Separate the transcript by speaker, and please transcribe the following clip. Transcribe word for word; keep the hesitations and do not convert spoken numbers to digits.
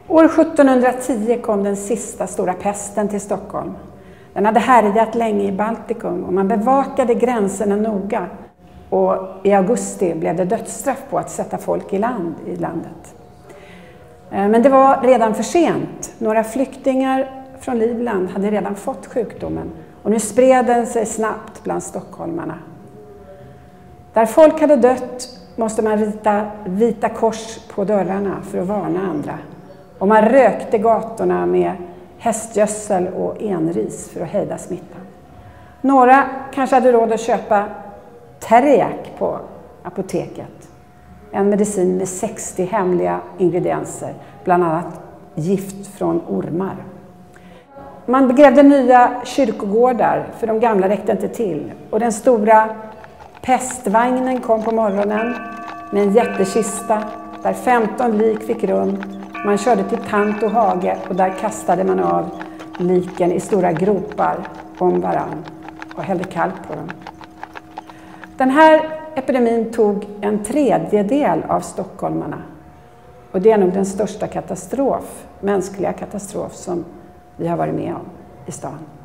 Speaker 1: År sjuttonhundratio kom den sista stora pesten till Stockholm. Den hade härjat länge i Baltikum och man bevakade gränserna noga. Och i augusti blev det dödsstraff på att sätta folk i land i landet. Men det var redan för sent. Några flyktingar från Livland hade redan fått sjukdomen och nu spred den sig snabbt bland stockholmarna. Där folk hade dött måste man rita vita kors på dörrarna för att varna andra. Och man rökte gatorna med hästgödsel och enris för att hejda smittan. Några kanske hade råd att köpa Terek på apoteket. En medicin med sextio hemliga ingredienser, bland annat gift från ormar. Man begrävde nya kyrkogårdar för de gamla räckte inte till. Och den stora pestvagnen kom på morgonen med en jättekista där femton lik fick rum. Man körde till Tant och Hage och där kastade man av liken i stora gropar om varann och hällde kalk på dem. Den här epidemin tog en tredjedel av stockholmarna. Och det är nog den största katastrof, mänskliga katastrof som vi har varit med om i stan.